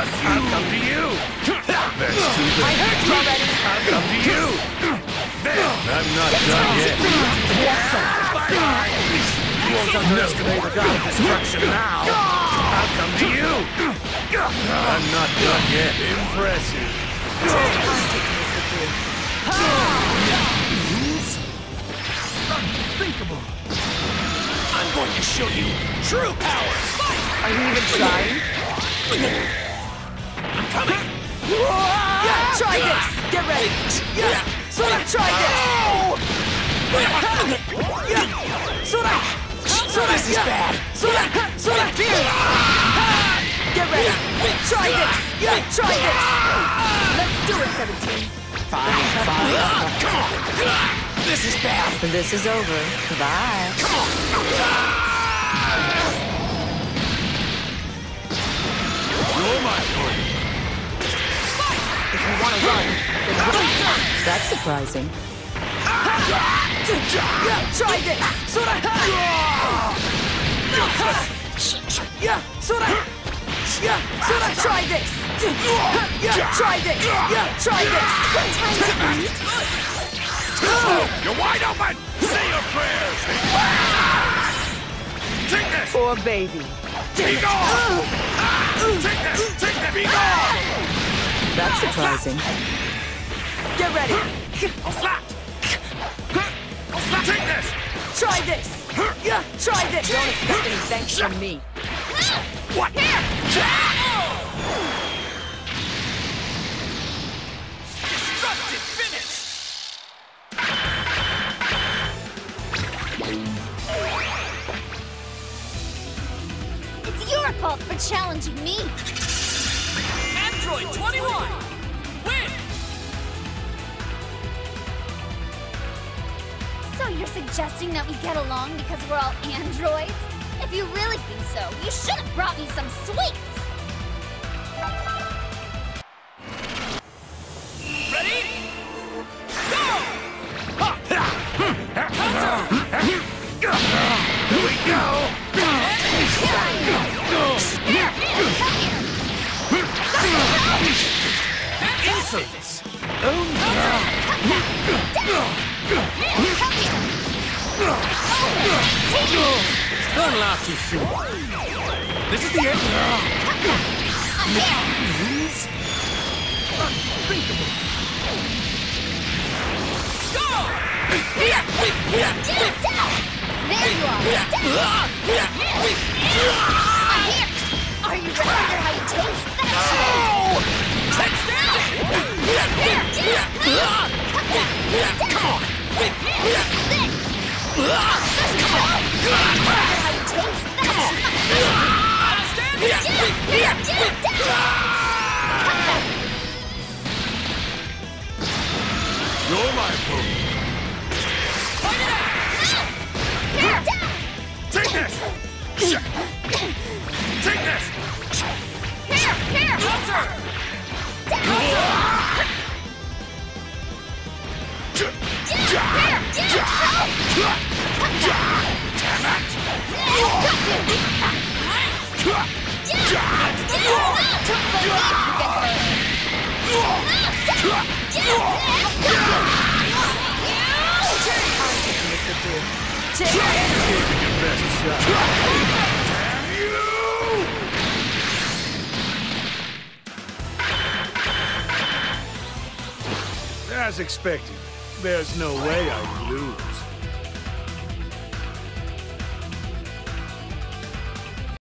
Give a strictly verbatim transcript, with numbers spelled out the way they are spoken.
trust you. I'll come to you. That's too bad. I heard you already. I'll come to you. There. I'm not done yet. You won't underestimate the god of destruction now. I'll come to you. I'm not done yet. Impressive. Unthinkable. I'm going to show you true power. Are you even trying? I'm coming. Yeah, try this. Get ready. Yeah, Sora, try this. Yeah, Sora. Sora, This is bad. Sora, Sora, Beerus. Get ready. Try this. Yeah, try this. Let's do it, seventeen. Fine, fine. Come on. This is bad. This is over. Bye. Come on. You're my friend. If you want to run, then run. That's surprising. Yeah, try this. Sora. Yeah, Sora. Yeah, Sora, try this. Yeah, try this. Yeah, try this. You're wide open. Say your prayers. Take this. Poor baby. Be gone. Take this. Take that. Be gone. That's surprising. Get ready. I'll flat. I'll flat. Take this. Try this. Yeah, try this. Don't expect any thanks from me. What? Here. Destructive finish. It's your fault for challenging me. Android twenty-one. Win. So you're suggesting that we get along because we're all androids? If you really think so, you should have brought me some sweets! Ready? Go! Counter! Here we go! Here, here, come here! Insolence! Oh, Come here! Take it! don't laugh too soon. This is the end. Unthinkable. Go! There you are! I'm here! Are you ready to hear how you taste that shit? Come on! You're my opponent. Point it out! Here! Take this! Take this! Here! Here! Counter! As expected, there's no way I'd lose.